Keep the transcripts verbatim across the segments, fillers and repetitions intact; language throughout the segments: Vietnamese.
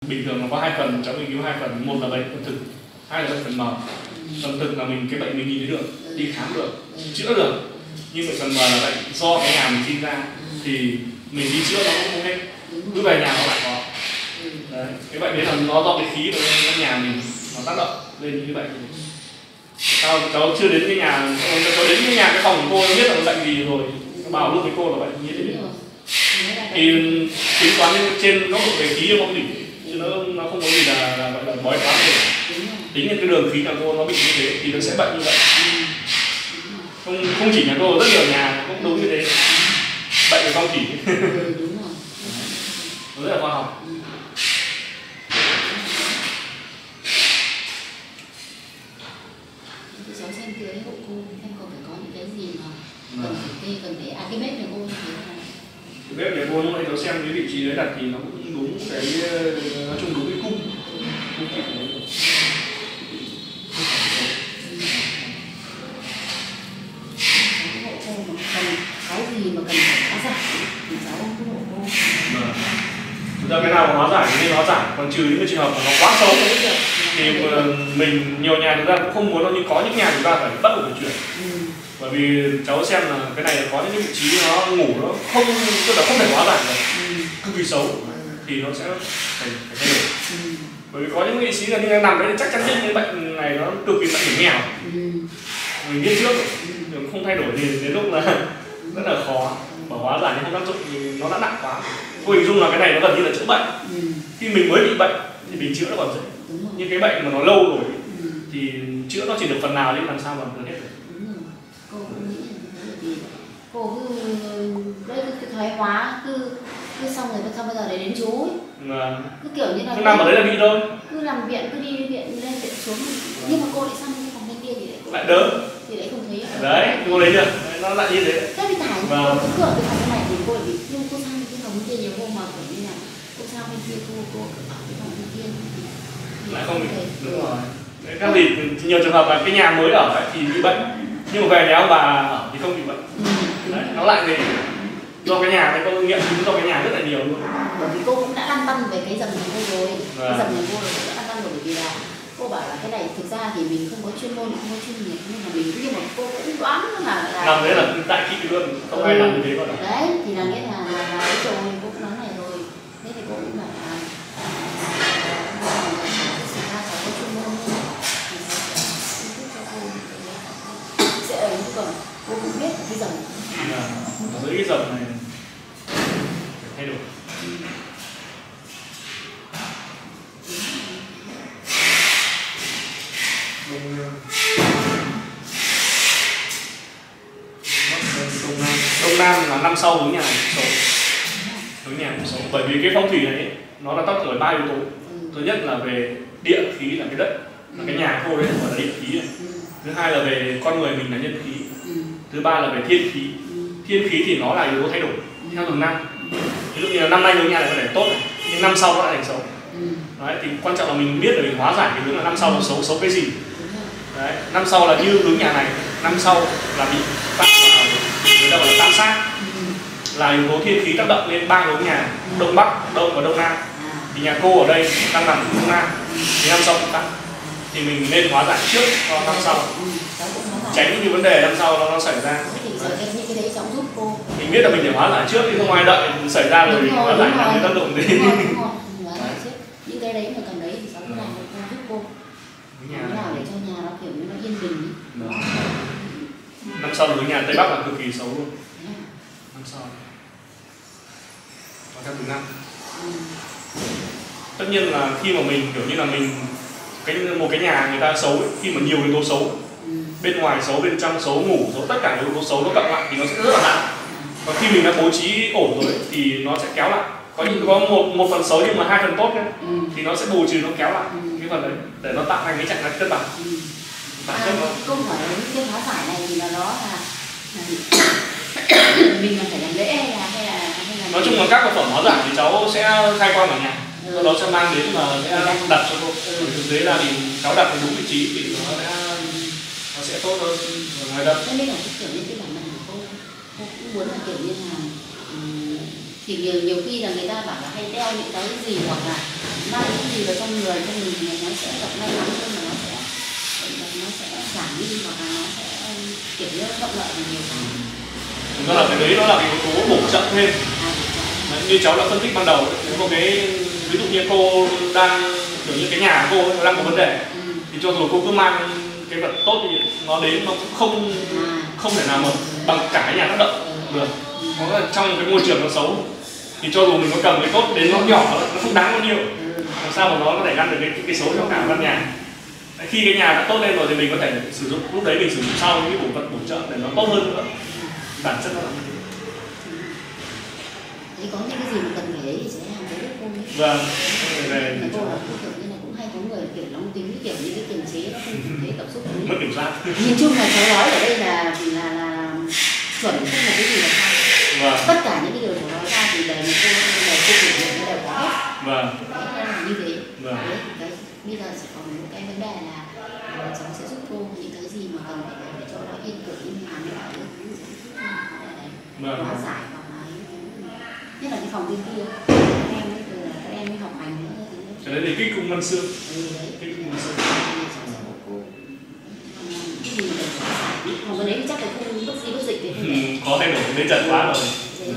Bình thường nó có hai phần, cháu nghiên cứu hai phần, một là bệnh phần thực, hai là bệnh phần mờ. Phần thực là mình cái bệnh mình nhìn thấy được, đi khám được, chữa được. Nhưng bệnh phần mờ là bệnh do cái nhà mình sinh ra thì mình đi chữa nó cũng không hết, cứ về nhà nó lại có. Đấy, cái bệnh đấy là nó do cái khí của cái nhà mình nó tác động lên những cái bệnh này. Sao cháu chưa đến cái nhà, cháu đến cái nhà cái phòng của cô biết là bệnh gì rồi, bảo luôn với cô là bệnh như thế. Thì tính toán trên góc độ về khí không đỉnh, chứ nó nó không có gì là là gọi là bói toán được. Tính là cái đường khí nhà cô nó bị như thế thì nó sẽ bệnh như vậy. Không không chỉ nhà cô, rất nhiều nhà cũng đúng như thế, bệnh về phong thủy. Nó rất là khoa học. Cháu xem cái hộ cô xem còn phải có những cái gì mà cần phải kê, cần phải à cái bếp nhà cô như thế này. Cái bếp nhà cô lúc nãy cháu xem cái vị trí đấy đặt thì nó cũng đúng cái, nói chung đúng cái cung cung kỵ đấy. Hộ cô mà cần cái gì mà cần phải hóa giải thì cháu không có hộ cô. Thực ra cái nào mà hóa giải thì nên hóa giải, còn trừ những cái trường hợp mà nó quá xấu thì mình nhiều nhà chúng ta cũng không muốn đâu, nhưng có những nhà chúng ta phải bắt buộc phải chuyển. Ừ. Bởi vì cháu xem là cái này có những cái vị trí nó ngủ nó không, tức là không thể hóa giải được, ừ. cực kỳ xấu, ừ. thì nó sẽ phải, phải thay đổi. Ừ. Bởi vì có những vị trí là như nằm đấy chắc chắn những cái bệnh này nó cực kỳ bệnh hiểm nghèo, ừ. mình biết trước, ừ. không thay đổi thì đến lúc là rất là khó. Bảo hóa giải nhưng không tác dụng thì nó đã nặng quá. Cô hình dung là cái này nó gần như là chữa bệnh. Ừ. Khi mình mới bị bệnh thì mình chữa nó còn dễ. Nhưng cái bệnh mà nó lâu rồi, ừ. thì chữa nó chỉ được phần nào nhưng làm sao mà được hết được. Đúng rồi. Cô cũng nghĩ là như thế, vì cô cứ đây cứ thoái hóa, cứ cứ xong rồi xong bây giờ để đến chú ấy. À. Cứ kiểu như là cứ nằm ở đấy là bị thôi. Cứ nằm viện, cứ đi viện lên viện xuống. À. Nhưng mà cô lại sang cái phòng bên kia thì lại cô lại đỡ. Thì lại không thấy. Đấy, cô lấy được. Nó lại như thế. Thế thì thải và... cô cứ ở cái phòng này thì cô lại bị, nhưng cô sang cái phòng bên kia nhiều hôm mà kiểu như là cô sang bên kia cô cô ở cái phòng bên kia thì lại không bị. Đúng rồi. Đấy, các thì nhiều trường hợp là cái nhà mới ở thì bị bệnh, nhưng mà về nhà ông bà ở thì không bị bệnh. Ừ. Đấy, nó lại về do cái nhà, cái cô nghiệm chứng do cái nhà rất là nhiều luôn. Bởi vì cô cũng đã lăn tăn về cái dầm nhà cô rồi, cái dầm nhà cô rồi cũng đã lăn tăn rồi, bởi vì là cô bảo là cái này thực ra thì mình không có chuyên môn, không có chuyên nghiệp, nhưng mà mình nhưng mà cô cũng đoán là, là nằm đấy là tại kỵ luôn, không ai làm như thế bao giờ. Đấy thì là nghĩa là là, là cái rồi cô cũng nói này rồi, thế thì cô cũng bảo là thực ra phải có chuyên môn thì sẽ giúp cho cô sẽ ấy, còn cô cũng biết cái dầm dưới cái dầm này phải thay đổi. Đông Nam Đông Nam là năm sau hướng nhà xấu, hướng nhà xấu, bởi vì cái phong thủy này ấy, nó là tác động bởi ba yếu tố. Thứ nhất là về địa khí là cái đất, là cái nhà cô đấy gọi là địa khí này. Thứ hai là về con người mình là nhân khí. Thứ ba là về thiên khí. Thiên khí thì nó là yếu tố thay đổi theo từng năm. Ví dụ như là năm nay hướng nhà này có thể tốt này, nhưng năm sau nó lại thành xấu. Đấy, thì quan trọng là mình biết để mình hóa giải cái hướng là năm sau nó xấu, xấu cái gì. Đấy, năm sau là như hướng nhà này, năm sau là bị tam, người ta gọi là tam sát, là yếu tố thiên khí tác động lên ba hướng nhà, đông bắc, đông và đông nam. Thì nhà cô ở đây đang nằm đông nam, thì năm sau cũng tăng. Thì mình nên hóa giải trước cho năm sau, tránh những cái vấn đề năm sau nó, nó xảy ra. Mình biết là mình phải hóa giải trước, chứ không ai đợi xảy ra rồi hóa giải làm cái tác dụng gì. Những cái đấy mà cần đấy thì cháu cũng làm được, giúp cô. Nhà nào để cho nhà nó kiểu như nó yên bình. Năm sau hướng nhà Tây Bắc là cực kỳ xấu luôn. Năm sau và theo từng năm. Ừ. Tất nhiên là khi mà mình kiểu như là mình cái một cái nhà người ta xấu ấy, khi mà nhiều yếu tố xấu, ừ. bên ngoài xấu, bên trong xấu, ngủ xấu, tất cả yếu tố xấu nó cộng lại thì nó sẽ rất là nặng. Và khi mình đã bố trí ổn rồi ấy, thì nó sẽ kéo lại. Có những có một một phần xấu nhưng mà hai phần tốt nhé, ừ. thì nó sẽ bù trừ, nó kéo lại ừ. cái phần đấy để nó tạo thành cái trạng thái cân bằng. Ừ. À, câu hỏi là những cái hóa giải này thì là nó là, là mình là phải làm lễ hay là hay là hay là nói chung là các vật phẩm hóa giải thì cháu sẽ khai quang ở nhà, ừ. sau đó sẽ mang đến và sẽ đặt cho cô. Ừ. Thực tế ra thì cháu đặt đúng vị trí thì nó sẽ nó sẽ tốt hơn ở ngoài đất. Thế nên là cái kiểu như cái bản mệnh của cô, cô cũng muốn là kiểu như là um, thì nhiều nhiều khi là người ta bảo là hay đeo những cái gì hoặc là mang những gì vào trong người trong mình thì nó sẽ gặp may mắn hơn, mà nó sẽ nó sẽ giảm đi, hoặc là nó sẽ kiểu như thuận lợi nhiều cái. Nó là cái đấy, nó là cái yếu tố bổ trợ thêm. Đấy, như cháu đã phân tích ban đầu, nếu một cái ví dụ như cô đang kiểu như cái nhà cô ấy, nó đang có vấn đề, ừ. thì cho dù cô cứ mang cái vật tốt thì nó đến nó cũng không à. không thể nào mà bằng cả cái nhà tác động được. Nó là trong cái môi trường nó xấu thì cho dù mình có cầm cái tốt đến nó nhỏ nó không đáng bao nhiêu, làm sao mà nó có thể ngăn được cái cái xấu cho cả căn nhà. Đấy, khi cái nhà đã tốt lên rồi thì mình có thể sử dụng, lúc đấy mình sử dụng sau những cái bộ vật bổ trợ để nó tốt hơn nữa. Bản chất nó là như thế. Thế có những cái gì mà cần phải ấy thì sẽ làm với cô ấy. Vâng. Về cô là cũng kiểu như là cũng hay có người kiểu nóng tính, kiểu như cái kiềm chế nó không thấy cảm xúc đấy. Mất kiểm soát. Nhìn chung là cháu nói ở đây là là là chuẩn, không là cái gì là sai. Vâng. Tất cả những cái điều cháu nói ra thì đều là cô đều cô thực hiện nó đều có hết. Vâng. Đấy là như thế. Vâng. Đấy, cái, bây giờ sẽ còn một cái vấn đề là cháu sẽ giúp cô những cái gì mà cần phải để cho nó yên cử như hàm lại được. Vâng. Hóa giải hoặc là nhất là cái phòng bên kia các em ấy, từ là các em mới học hành nữa thì cho nên thì kích cung ngân xương. Ừ đấy, kích cung ngân xương. Cái gì để hóa giải, còn cái đấy thì chắc là không bất di bất dịch thì không thể. Ừ, có thay đổi đến trận quá rồi. Ừ.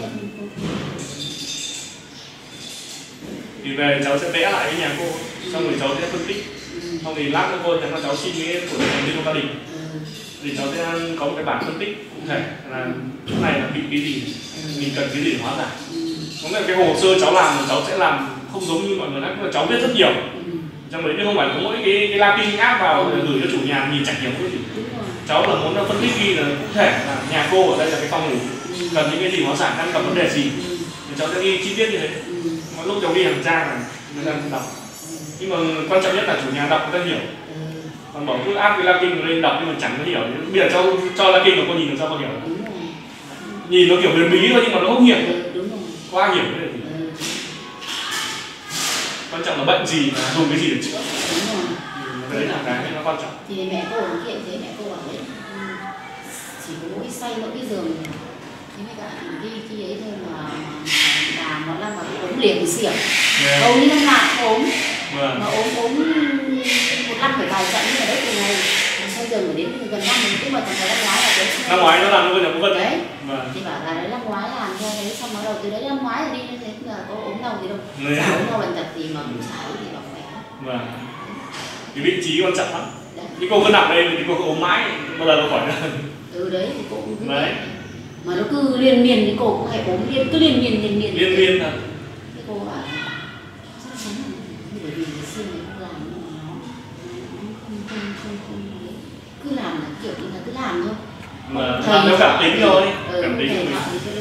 Thì về cháu sẽ vẽ lại cái nhà cô, xong rồi cháu sẽ phân tích, xong thì lát nữa cô nhắn là cháu xin cái của thành viên trong gia đình, thì cháu sẽ có một cái bản phân tích cụ thể là chỗ này là bị cái gì, mình cần cái gì để hóa giải. Có nghĩa là cái hồ sơ cháu làm thì cháu sẽ làm không giống như mọi người khác, cháu viết rất nhiều. Trong đấy chứ không phải có mỗi cái, cái Latin áp vào để gửi cho chủ nhà nhìn chẳng hiểu cái gì. Cháu là muốn phân tích ghi là cụ thể là nhà cô ở đây là cái phòng ngủ, cần những cái gì hóa giải, đang gặp vấn đề gì, thì cháu sẽ ghi chi tiết như thế. Mỗi lúc cháu ghi hàng trang là người ta đọc, nhưng mà quan trọng nhất là chủ nhà đọc người ta hiểu. Còn bảo cứ áp cái Latin vào đây đọc nhưng mà chẳng có hiểu. Bây giờ cho cho Latin mà cô nhìn làm sao cô hiểu? Nhìn nó kiểu huyền bí thôi nhưng mà nó không hiểu. Có ai hiểu cái này thì quan trọng là bệnh gì mà dùng cái gì để chữa. Đấy là cái nó quan trọng. Thì mẹ cô ở kia thế, mẹ cô bảo đấy chỉ có mỗi xây mỗi cái giường này. Thế mới cả cái cái ấy thôi mà mà nó đang vào cái ốm liền xỉu. Hầu như năm nào cũng ốm. Mà ốm ốm một năm phải vài trận nhưng mà đấy từ ngày xây giường phải đến gần năm mình cũng mà thằng năm ngoái là đấy. Năm ngoái nó làm nó nhà cô Vân đấy. Thì bảo là đấy năm ngoái làm theo đấy, xong bắt đầu từ đấy năm ngoái rồi đi đến đấy là có ốm đau gì đâu. Chả ốm đau bệnh tật gì mà cũng chả gì bảo khỏe. Vâng. Cái vị trí quan trọng lắm. Thì cô cứ nằm đây thì cô cứ ốm mãi, bao giờ nó khỏi ra. Ừ đấy thì cô cũng cứ đấy. Mà nó cứ liên miên thì cô cũng hay ốm liên, cứ liên miên liên miên. Liên miên à? Thế cô bảo chắc chắn là bởi vì ngày xưa này cô làm nhưng mà nó không không không không cứ làm là kiểu như là cứ làm thôi. Mà làm theo cảm tính thôi. Ừ, cảm tính của mình.